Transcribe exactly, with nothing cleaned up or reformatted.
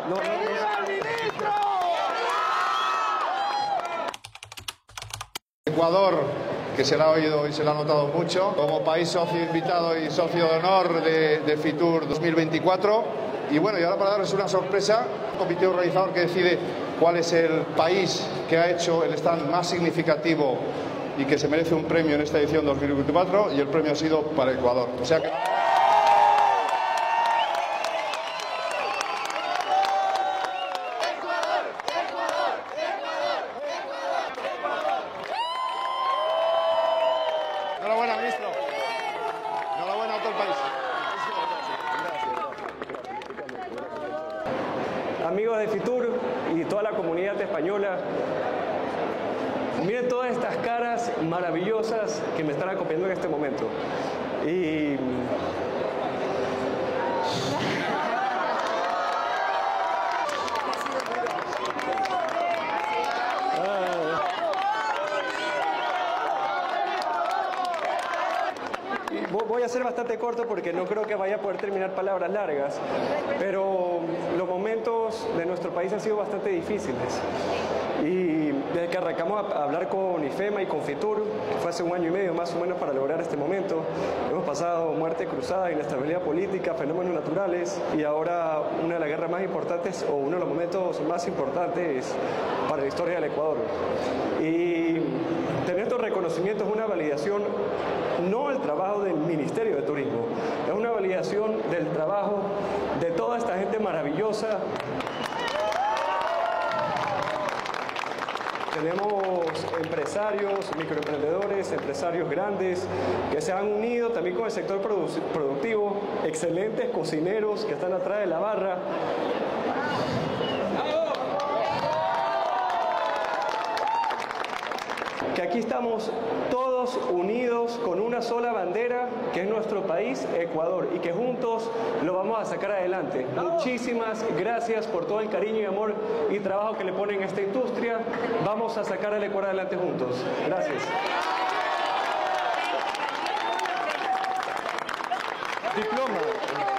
No, no, no. Ecuador, que se le ha oído y se le ha notado mucho, como país socio invitado y socio de honor de, de Fitur dos mil veinticuatro. Y bueno, y ahora para darles una sorpresa, un comité organizador que decide cuál es el país que ha hecho el stand más significativo y que se merece un premio en esta edición dos mil veinticuatro, y el premio ha sido para Ecuador. O sea que... Enhorabuena, ministro. Enhorabuena a todo el país. Amigos de Fitur y toda la comunidad española, miren todas estas caras maravillosas que me están acompañando en este momento. Y voy a ser bastante corto porque no creo que vaya a poder terminar palabras largas, pero los momentos de nuestro país han sido bastante difíciles. Y desde que arrancamos a hablar con IFEMA y con Fitur, que fue hace un año y medio más o menos para lograr este momento, hemos pasado muerte cruzada, inestabilidad política, fenómenos naturales, y ahora una de las guerras más importantes, o uno de los momentos más importantes para la historia del Ecuador. Y tener estos reconocimientos es una validación no del trabajo del Ministerio de Turismo, es una validación del trabajo de toda esta gente maravillosa. Tenemos empresarios, microemprendedores, empresarios grandes que se han unido también con el sector produ productivo, excelentes cocineros que están atrás de la barra. Que aquí estamos todos unidos con una sola bandera, que es nuestro país, Ecuador, y que juntos lo vamos a sacar adelante. Muchísimas gracias por todo el cariño y amor y trabajo que le ponen a esta industria. Vamos a sacar el Ecuador adelante juntos. Gracias. Diploma.